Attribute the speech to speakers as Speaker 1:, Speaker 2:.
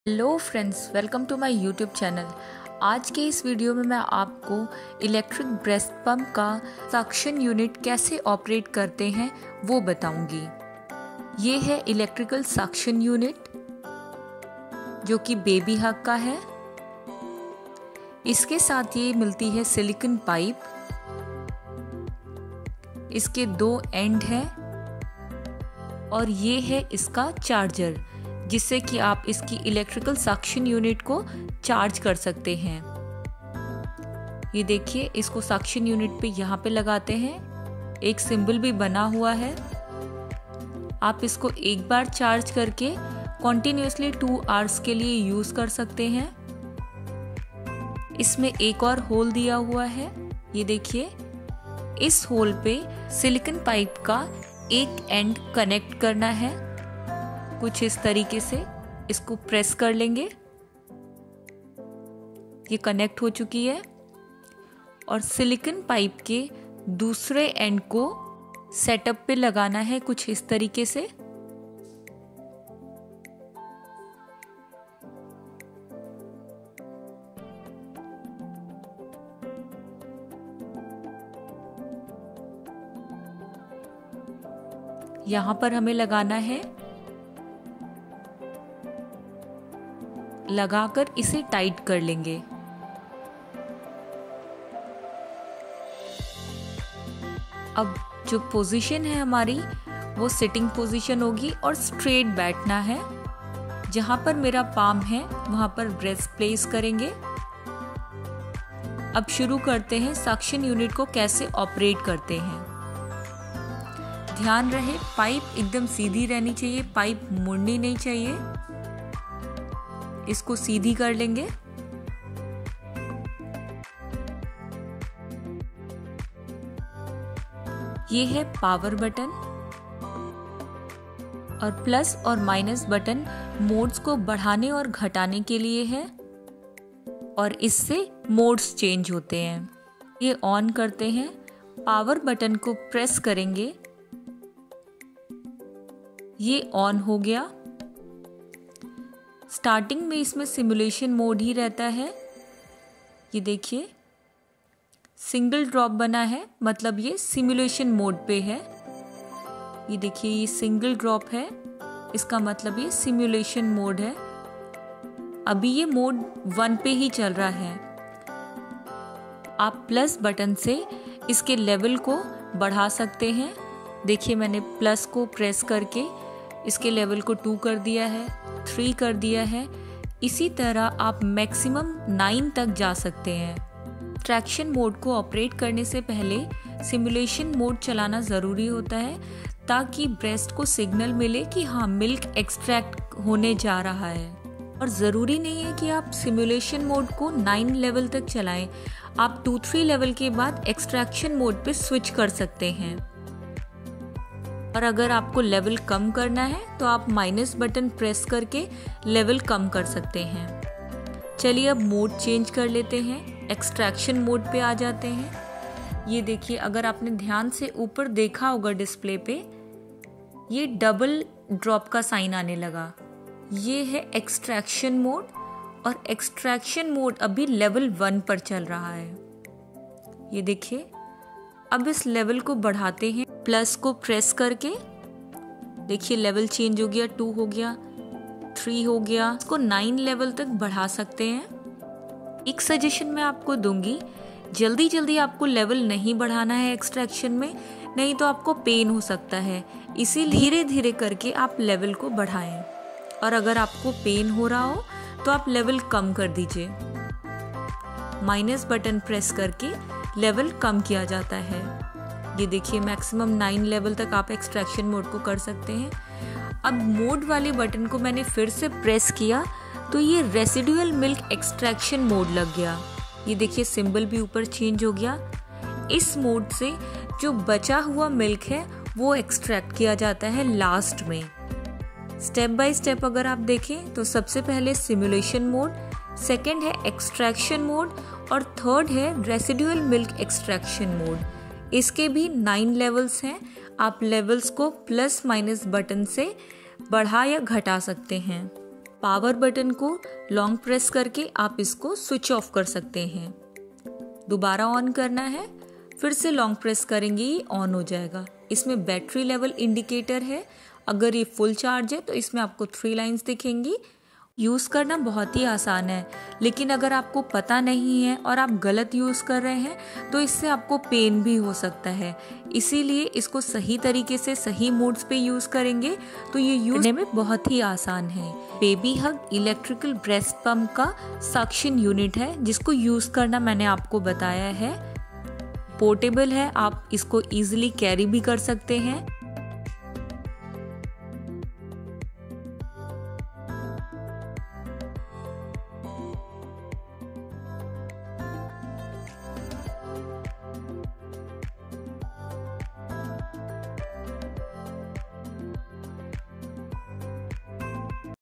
Speaker 1: Hello friends, welcome to my YouTube channel. आज के इस वीडियो में मैं आपको इलेक्ट्रिक ब्रेस्ट पंप का सक्शन यूनिट कैसे ऑपरेट करते हैं वो बताऊंगी। ये है इलेक्ट्रिकल सक्शन यूनिट जो कि बेबी हग का है। इसके साथ ये मिलती है सिलिकॉन पाइप। इसके 2 एंड हैं और ये है इसका चार्जर जिससे कि आप इसकी इलेक्ट्रिकल सक्शन यूनिट को चार्ज कर सकते हैं। ये देखिए, इसको सक्शन यूनिट पे यहाँ पे लगाते हैं। एक सिंबल भी बना हुआ है। आप इसको एक बार चार्ज करके कॉन्टिन्यूसली 2 आवर्स के लिए यूज कर सकते हैं। इसमें एक और होल दिया हुआ है। ये देखिए, इस होल पे सिलिकॉन पाइप का एक एंड कनेक्ट करना है। कुछ इस तरीके से इसको प्रेस कर लेंगे। ये कनेक्ट हो चुकी है और सिलिकॉन पाइप के दूसरे एंड को सेटअप पे लगाना है कुछ इस तरीके से। यहां पर हमें लगाना है, लगाकर इसे टाइट कर लेंगे। अब जो पोजीशन है हमारी वो सिटिंग पोजीशन होगी और स्ट्रेट बैठना है। जहां पर मेरा पाम है वहां पर ब्रेस्ट प्लेस करेंगे। अब शुरू करते हैं सक्शन यूनिट को कैसे ऑपरेट करते हैं। ध्यान रहे, पाइप एकदम सीधी रहनी चाहिए, पाइप मुड़नी नहीं चाहिए। इसको सीधी कर लेंगे। ये है पावर बटन और प्लस और माइनस बटन मोड्स को बढ़ाने और घटाने के लिए है और इससे मोड्स चेंज होते हैं। ये ऑन करते हैं, पावर बटन को प्रेस करेंगे, ये ऑन हो गया। स्टार्टिंग में इसमें सिमुलेशन मोड ही रहता है। ये देखिए, सिंगल ड्रॉप बना है, मतलब ये सिमुलेशन मोड पे है। ये देखिए, ये सिंगल ड्रॉप है, इसका मतलब ये सिमुलेशन मोड है। अभी ये मोड 1 पे ही चल रहा है। आप प्लस बटन से इसके लेवल को बढ़ा सकते हैं। देखिए, मैंने प्लस को प्रेस करके इसके लेवल को 2 कर दिया है, 3 कर दिया है। इसी तरह आप मैक्सिमम 9 तक जा सकते हैं। ट्रैक्शन मोड को ऑपरेट करने से पहले सिमुलेशन मोड चलाना ज़रूरी होता है ताकि ब्रेस्ट को सिग्नल मिले कि हाँ, मिल्क एक्सट्रैक्ट होने जा रहा है। और ज़रूरी नहीं है कि आप सिमुलेशन मोड को 9 लेवल तक चलाएं। आप 2-3 लेवल के बाद एक्सट्रैक्शन मोड पे स्विच कर सकते हैं। और अगर आपको लेवल कम करना है तो आप माइनस बटन प्रेस करके लेवल कम कर सकते हैं। चलिए अब मोड चेंज कर लेते हैं, एक्सट्रैक्शन मोड पे आ जाते हैं। ये देखिए, अगर आपने ध्यान से ऊपर देखा होगा डिस्प्ले पे, ये डबल ड्रॉप का साइन आने लगा। ये है एक्सट्रैक्शन मोड और एक्सट्रैक्शन मोड अभी लेवल 1 पर चल रहा है। ये देखिए, अब इस लेवल को बढ़ाते हैं, प्लस को प्रेस करके। देखिए, लेवल चेंज हो गया, 2 हो गया, 3 हो गया। इसको 9 लेवल तक बढ़ा सकते हैं। एक सजेशन मैं आपको दूंगी, जल्दी जल्दी आपको लेवल नहीं बढ़ाना है एक्सट्रैक्शन में, नहीं तो आपको पेन हो सकता है। इसीलिए धीरे धीरे करके आप लेवल को बढ़ाएं। और अगर आपको पेन हो रहा हो तो आप लेवल कम कर दीजिए। माइनस बटन प्रेस करके लेवल कम किया जाता है। ये देखिए, मैक्सिमम 9 लेवल तक आप एक्सट्रैक्शन मोड को कर सकते हैं। अब मोड वाले बटन को मैंने फिर से प्रेस किया तो ये रेसिडुअल मिल्क एक्सट्रैक्शन मोड लग गया। ये देखिए, सिंबल भी ऊपर चेंज हो गया। इस मोड से जो बचा हुआ मिल्क है वो एक्सट्रैक्ट किया जाता है लास्ट में। स्टेप बाय स्टेप अगर आप देखें तो सबसे पहले सिमुलेशन मोड, सेकेंड है एक्सट्रैक्शन मोड और थर्ड है रेसिडुअल मिल्क एक्सट्रैक्शन मोड। इसके भी 9 लेवल्स हैं। आप लेवल्स को प्लस माइनस बटन से बढ़ा या घटा सकते हैं। पावर बटन को लॉन्ग प्रेस करके आप इसको स्विच ऑफ कर सकते हैं। दोबारा ऑन करना है, फिर से लॉन्ग प्रेस करेंगे, ये ऑन हो जाएगा। इसमें बैटरी लेवल इंडिकेटर है, अगर ये फुल चार्ज है तो इसमें आपको 3 लाइंस दिखेंगी। यूज़ करना बहुत ही आसान है, लेकिन अगर आपको पता नहीं है और आप गलत यूज़ कर रहे हैं तो इससे आपको पेन भी हो सकता है। इसीलिए इसको सही तरीके से सही मोड्स पे यूज़ करेंगे तो ये यूज़ करने में बहुत ही आसान है। Baby hug electrical breast pump का सक्शन यूनिट है, जिसको यूज़ करना मैंने आपको बताया है। पोर्टेबल है, आप इसको ईजिली कैरी भी कर सकते हैं।